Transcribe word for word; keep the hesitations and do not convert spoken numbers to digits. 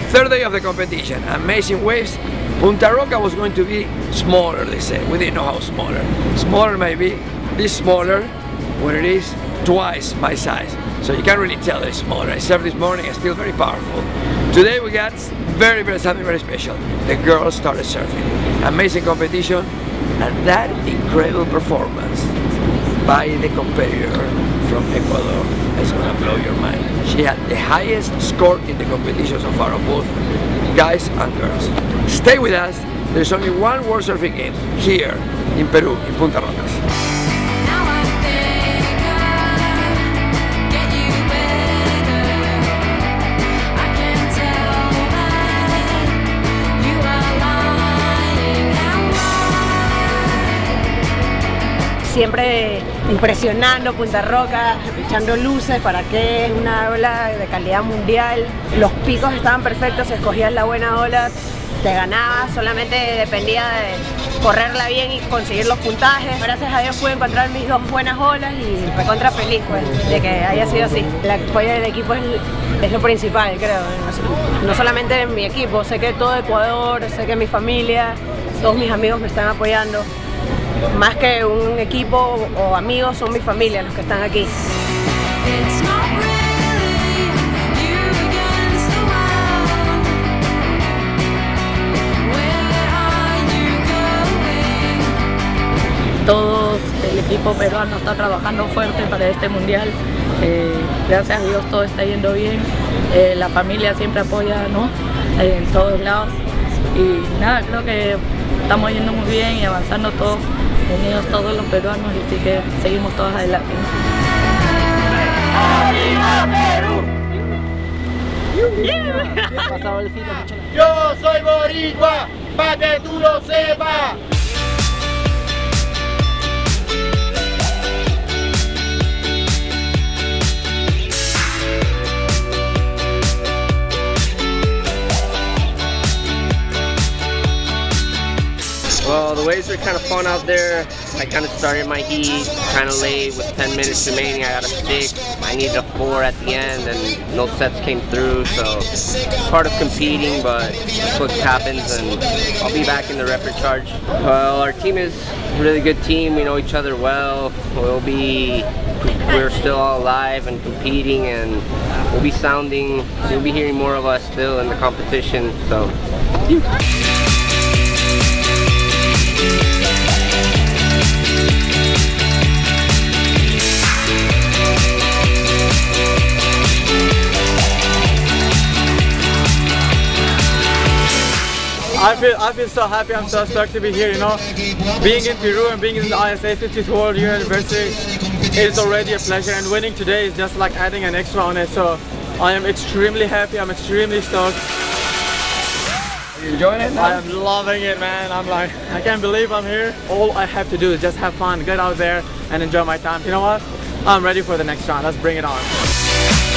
Third day of the competition, amazing waves. Punta Roca was going to be smaller, they said. We didn't know how smaller. Smaller maybe, this smaller, when it is twice my size. So you can't really tell it's smaller. I surfed this morning, it's still very powerful. Today we got very, very, something very special. The girls started surfing. Amazing competition, and that incredible performance by the competitor from Ecuador is gonna blow your mind. She had the highest score in the competition so far of both guys and girls. Stay with us, there's only one World Surfing Game here in Peru, in Punta Rocas. Siempre impresionando Punta Roca, echando luces para que es una ola de calidad mundial. Los picos estaban perfectos, escogías la buena ola, te ganabas, solamente dependía de correrla bien y conseguir los puntajes. Gracias a Dios pude encontrar mis dos buenas olas y recontra feliz pues, de que haya sido así. El apoyo del equipo es, es lo principal, creo. No solamente en mi equipo, sé que todo Ecuador, sé que mi familia, todos mis amigos me están apoyando. Más que un equipo o amigos, son mi familia los que están aquí. Todos, el equipo peruano está trabajando fuerte para este mundial. Eh, gracias a Dios todo está yendo bien. Eh, la familia siempre apoya, ¿no? Eh, en todos lados. Y nada, creo que estamos yendo muy bien y avanzando todos, unidos todos los peruanos, y así que seguimos todos adelante. ¡Arriba Perú! Yeah. Yo soy boricua, pa' que tú lo sepas. Well, the waves are kind of fun out there. I kind of started my heat kind of late with ten minutes remaining. I got a six. I needed a four at the end, and no sets came through. So part of competing, but that's what happens. And I'll be back in the record charge. Well, our team is a really good team. We know each other well. We'll be, we're still all alive and competing, and we'll be sounding. You'll be hearing more of us still in the competition. So. I feel I feel so happy. I'm so stoked to be here. You know, being in Peru and being in the I S A fiftieth World Year Anniversary is already a pleasure, and winning today is just like adding an extra on it. So I am extremely happy. I'm extremely stoked. Are you enjoying it now? I am loving it, man. I'm like, I can't believe I'm here. All I have to do is just have fun, get out there, and enjoy my time. You know what? I'm ready for the next round. Let's bring it on.